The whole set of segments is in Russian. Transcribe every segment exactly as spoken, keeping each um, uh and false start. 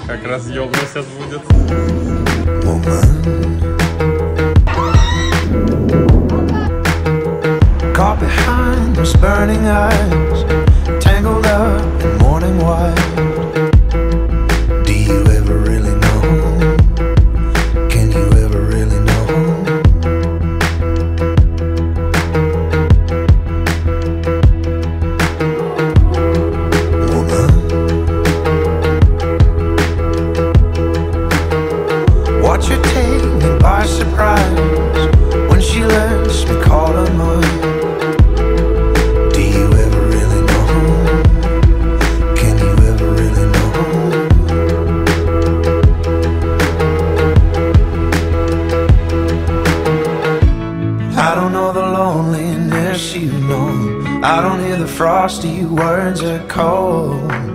Как разъемно сейчас будет. Caught behind those burning eyes, tangled up in morning white. Do you ever really know? Can you ever really know? Woman, watch her take me by surprise when she lets me call her mine. I don't hear the frosty words echo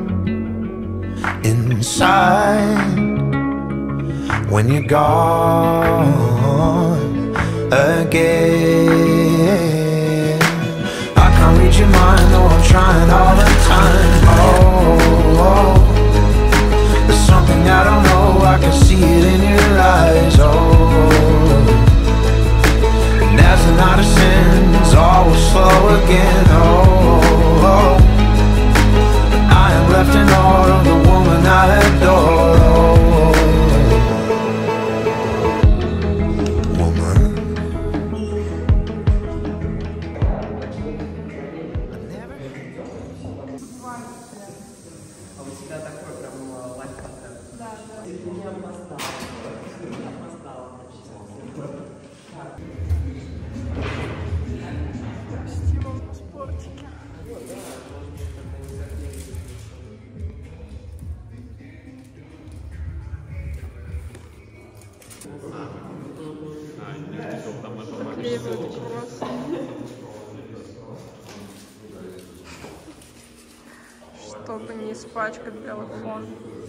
inside when you're gone again. I can't read your mind, though I'm trying all the time. Oh, oh, there's something I don't know, I can see it in your eyes. Oh, and as the night ascends, all will slow again. Oh, oh, I am left in awe of the woman I adore. Oh, woman. А у тебя такой прям лайфхак. Да, да. Ты не опоздал. Опоздал. Стимул в спортике. Клеивают кроссы. Чтобы не испачкать белый фон.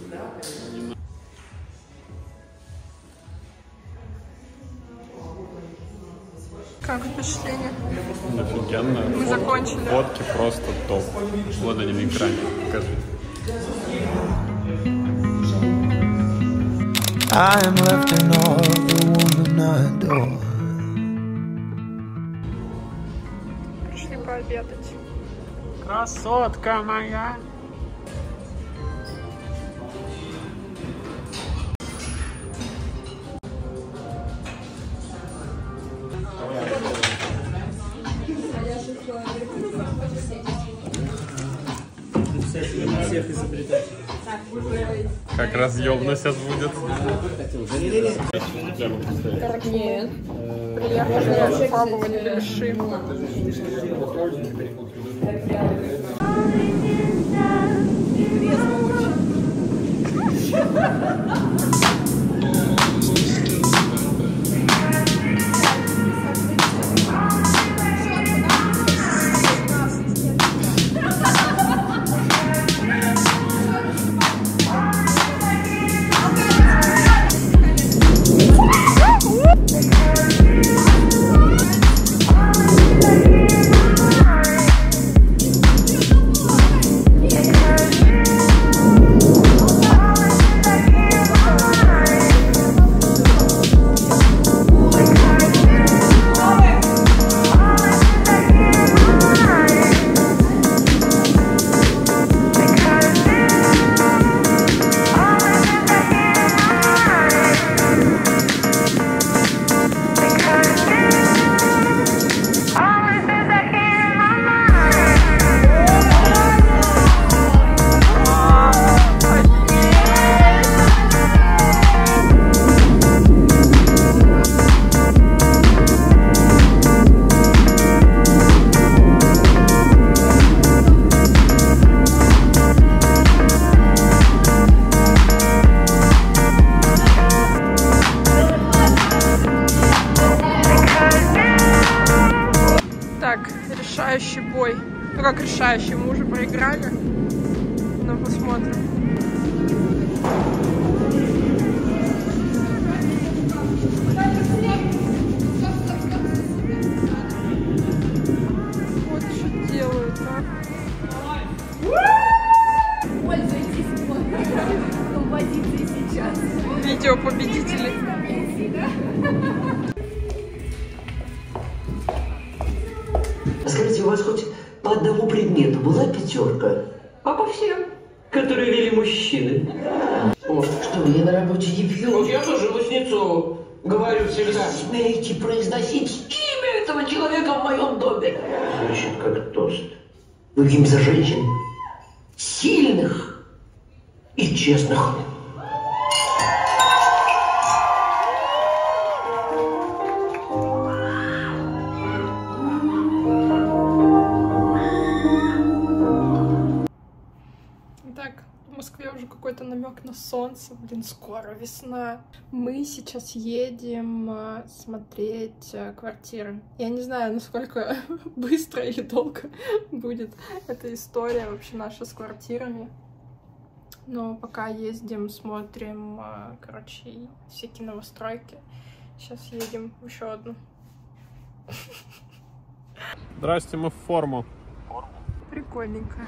Как впечатление? Офигенно. Мы закончили. Фотки просто топ. Вот они на экране. Покажи. I am left in awe of the woman I adore. Пришли пообедать. Красотка моя. Всех изобретать. Как разъемно сейчас будет. Нет. Приехали пробовать беляши. Решающий бой. Ну как решающий, мы уже проиграли. Но посмотрим. Вот что делают, а. позиции сейчас. Видео победителей. Скажите, у вас хоть по одному предмету была пятерка? А по всем, которые вели мужчины. О, что, я на работе не пью? Вот я тоже Лоснецову говорю всегда. Смеете произносить имя этого человека в моем доме? Звучит как тост. Выпьем за женщин. Сильных и честных. Так, в Москве уже какой-то намек на солнце. Блин, скоро весна. Мы сейчас едем э, смотреть э, квартиры. Я не знаю, насколько быстро или долго будет эта история вообще наша с квартирами. Но пока ездим, смотрим, э, короче, всякие новостройки. Сейчас едем в еще одну. Здрасте, мы в форму. Прикольненько.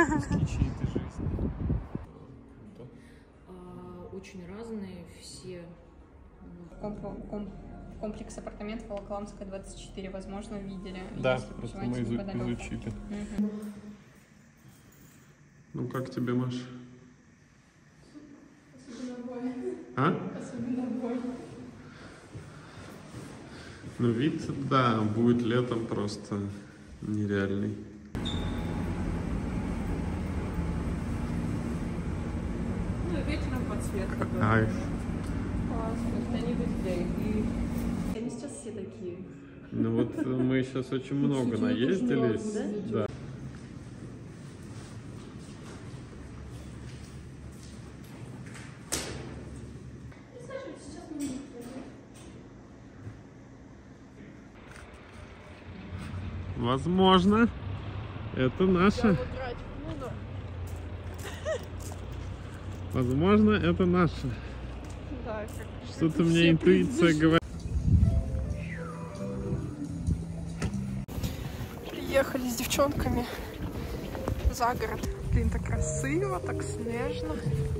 Очень разные все. Комп комп комплекс апартаментов Волоколамская, двадцать четыре, возможно, видели. Да, просто мы изу изучили. Угу. Ну как тебе, Маш? А? Ну вид, да, будет летом просто нереальный. Ну, вечером подсветка. Кайф. Классно, они везде. И они сейчас все такие. Ну вот мы сейчас очень много наездились. Да? Да. Возможно, это наше. Возможно, это наше. Да, что-то мне интуиция говорит. Приехали с девчонками за город. Блин, так красиво, так снежно.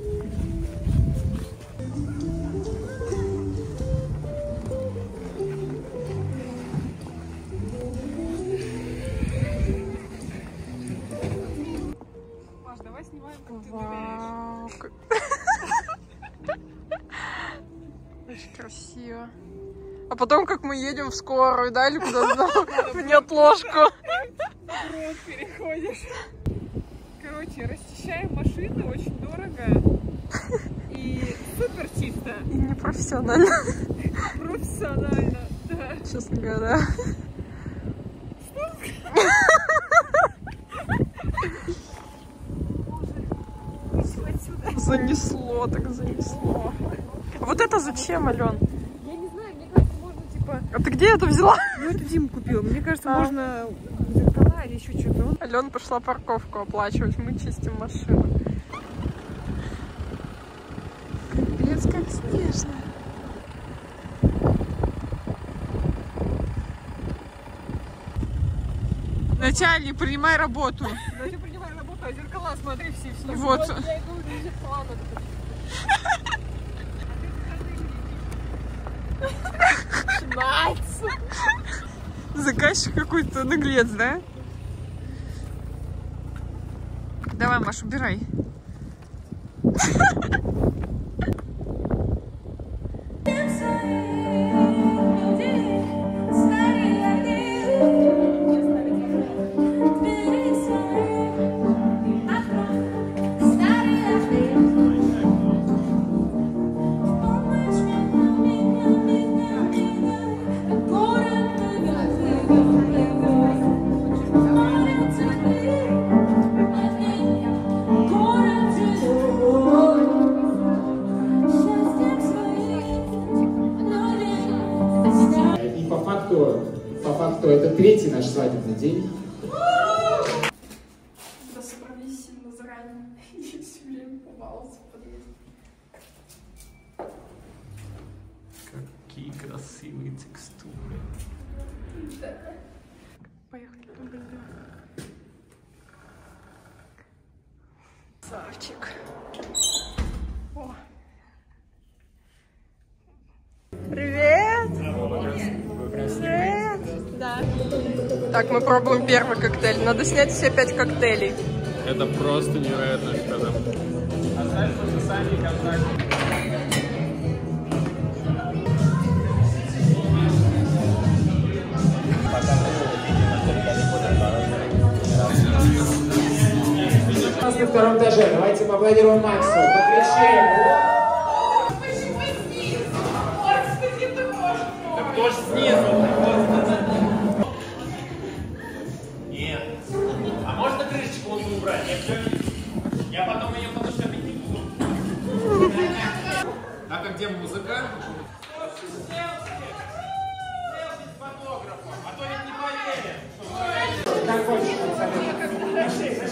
Маш, давай снимаем, как ты Вау. Очень красиво. А потом, как мы едем в скорую, да, или куда-то в неотложку. Брод переходишь. Короче, расчищаем машины очень дорого. И супер чисто. И непрофессионально. Профессионально, да. Честно говоря. Занесло, так занесло. А вот это зачем, Ален? Я не знаю, мне кажется, можно типа... А ты где это взяла? Ну, это Дима купил. Мне кажется, А. можно зеркала или еще что-то. Алена пошла парковку оплачивать, мы чистим машину. Капец, как снежно. Начальник, принимай работу. Ну, я принимаю работу, а зеркала, смотри, все в снегу. Вот. Я и говорю, зеркала надо. Начинается. Заказчик какой-то наглец, да? Давай, Маш, убирай. По факту это третий наш свадебный день. Да справись сильно заранее. Я все время попалась в подъезд. Какие красивые текстуры. Да. Поехали, блин. Савчик. О. Так, мы пробуем первый коктейль. Надо снять все пять коктейлей. Это просто невероятно, что там. Оставь подписание и контакт. На втором этаже. Давайте поаплодируем Максу. Покричим. Да кто ж снизу? Нет. А можно крышечку вон убрать? Я все... Я потом ее подушками не буду. Так, а где музыка? Фотографом, а то ведь не поверят. Как хочешь, Александр.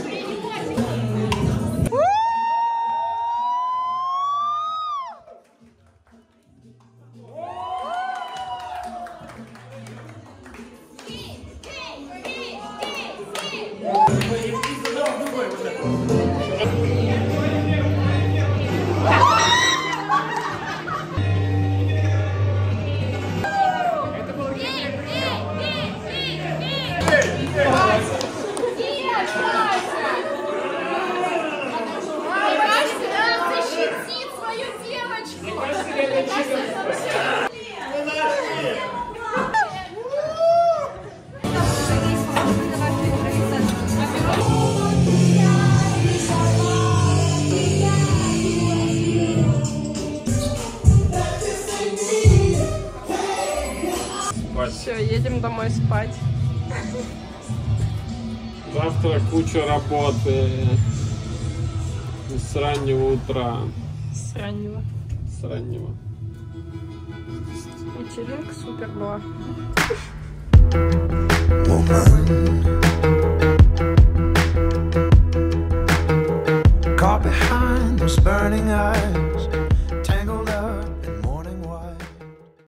Все, едем домой спать. Завтра куча работы. С раннего утра. С раннего. С раннего. Вечеринка супер была. Caught behind those burning eyes.